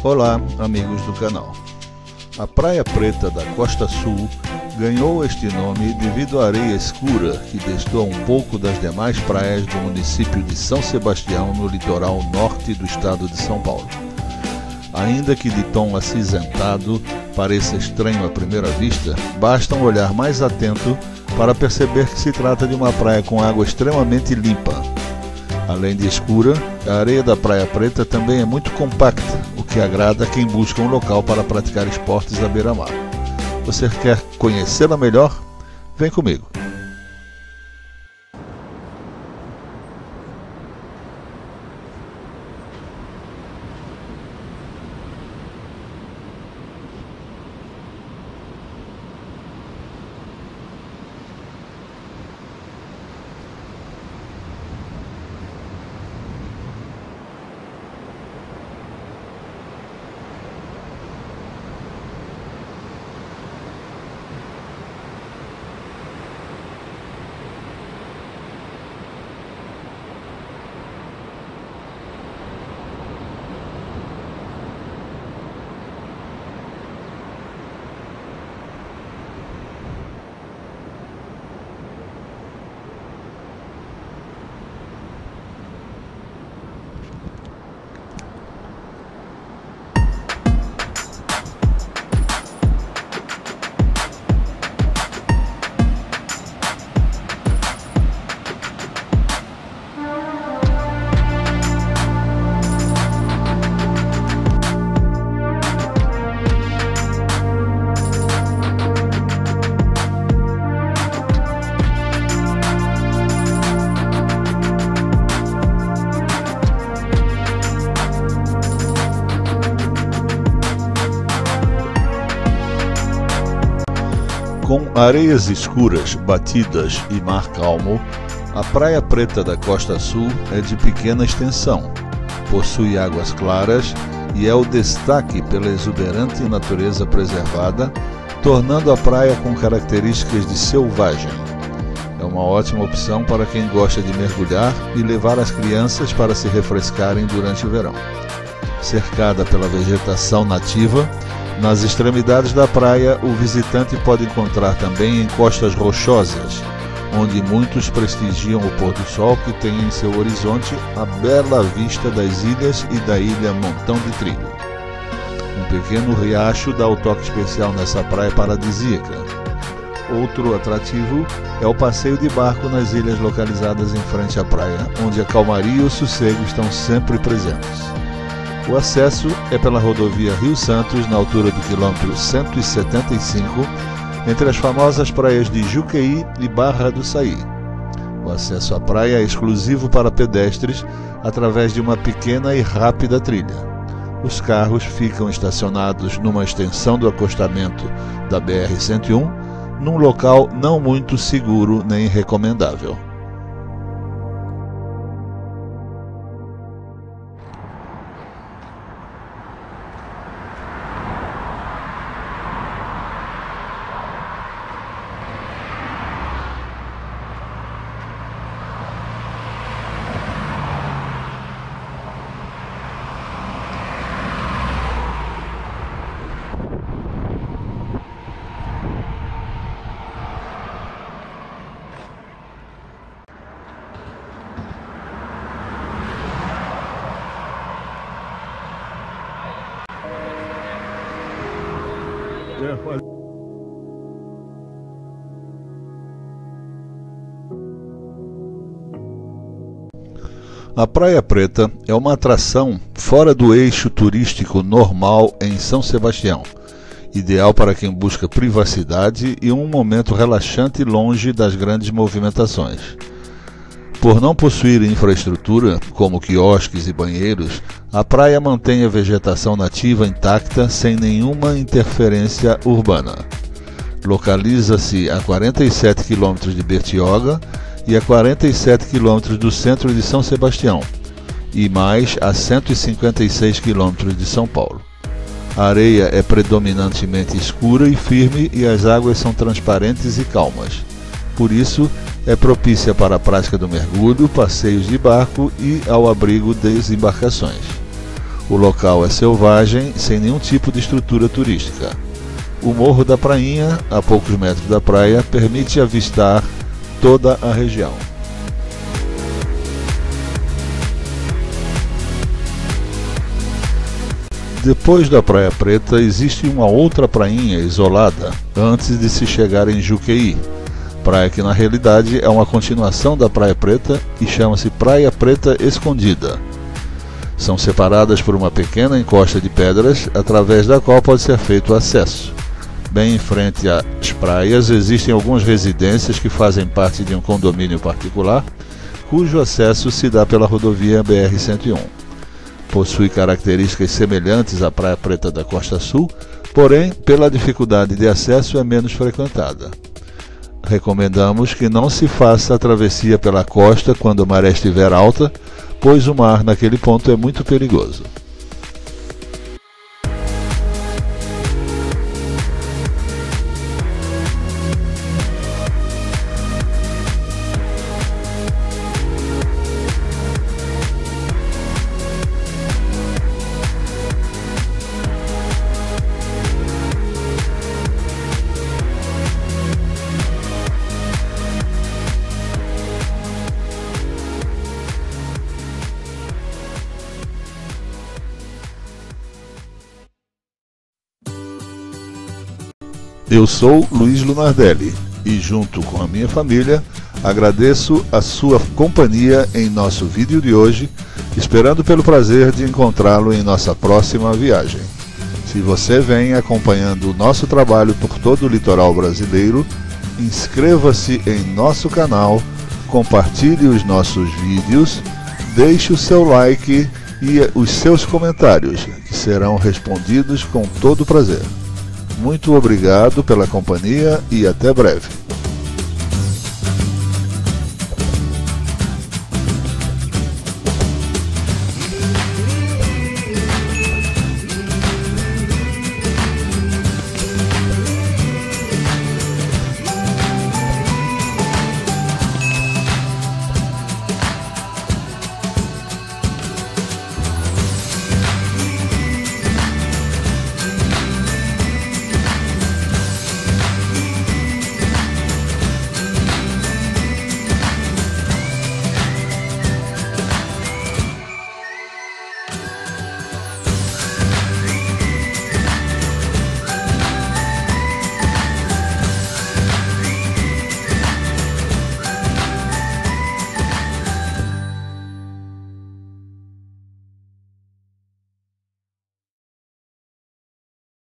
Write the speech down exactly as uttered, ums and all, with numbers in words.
Olá, amigos do canal. A Praia Preta da Costa Sul ganhou este nome devido à areia escura que destoa um pouco das demais praias do município de São Sebastião, no litoral norte do estado de São Paulo. Ainda que de tom acinzentado pareça estranho à primeira vista, basta um olhar mais atento para perceber que se trata de uma praia com água extremamente limpa. Além de escura, a areia da Praia Preta também é muito compacta, o que agrada quem busca um local para praticar esportes à beira-mar. Você quer conhecê-la melhor? Vem comigo! Com areias escuras, batidas e mar calmo, a Praia Preta da Costa Sul é de pequena extensão, possui águas claras e é o destaque pela exuberante natureza preservada, tornando a praia com características de selvagem. É uma ótima opção para quem gosta de mergulhar e levar as crianças para se refrescarem durante o verão. Cercada pela vegetação nativa, nas extremidades da praia, o visitante pode encontrar também encostas rochosas, onde muitos prestigiam o pôr do sol que tem em seu horizonte a bela vista das ilhas e da ilha Montão de Trilho. Um pequeno riacho dá o toque especial nessa praia paradisíaca. Outro atrativo é o passeio de barco nas ilhas localizadas em frente à praia, onde a calmaria e o sossego estão sempre presentes. O acesso é pela rodovia Rio Santos, na altura do quilômetro cento e setenta e cinco, entre as famosas praias de Juqueí e Barra do Saí. O acesso à praia é exclusivo para pedestres através de uma pequena e rápida trilha. Os carros ficam estacionados numa extensão do acostamento da B R cento e um, num local não muito seguro nem recomendável. A Praia Preta é uma atração fora do eixo turístico normal em São Sebastião, ideal para quem busca privacidade e um momento relaxante longe das grandes movimentações. Por não possuir infraestrutura, como quiosques e banheiros, a praia mantém a vegetação nativa intacta sem nenhuma interferência urbana. Localiza-se a quarenta e sete quilômetros de Bertioga e a quarenta e sete quilômetros do centro de São Sebastião, e mais a cento e cinquenta e seis quilômetros de São Paulo. A areia é predominantemente escura e firme e as águas são transparentes e calmas. Por isso, é propícia para a prática do mergulho, passeios de barco e ao abrigo das embarcações. O local é selvagem, sem nenhum tipo de estrutura turística. O Morro da Prainha, a poucos metros da praia, permite avistar toda a região. Depois da Praia Preta, existe uma outra prainha isolada antes de se chegar em Juqueí, praia que na realidade é uma continuação da Praia Preta e chama-se Praia Preta Escondida. São separadas por uma pequena encosta de pedras, através da qual pode ser feito o acesso. Bem em frente às praias existem algumas residências que fazem parte de um condomínio particular, cujo acesso se dá pela rodovia B R cento e um. Possui características semelhantes à Praia Preta da Costa Sul, porém, pela dificuldade de acesso, é menos frequentada. Recomendamos que não se faça a travessia pela costa quando a maré estiver alta, pois o mar naquele ponto é muito perigoso. Eu sou Luiz Lunardelli e, junto com a minha família, agradeço a sua companhia em nosso vídeo de hoje, esperando pelo prazer de encontrá-lo em nossa próxima viagem. Se você vem acompanhando o nosso trabalho por todo o litoral brasileiro, inscreva-se em nosso canal, compartilhe os nossos vídeos, deixe o seu like e os seus comentários, que serão respondidos com todo prazer. Muito obrigado pela companhia e até breve.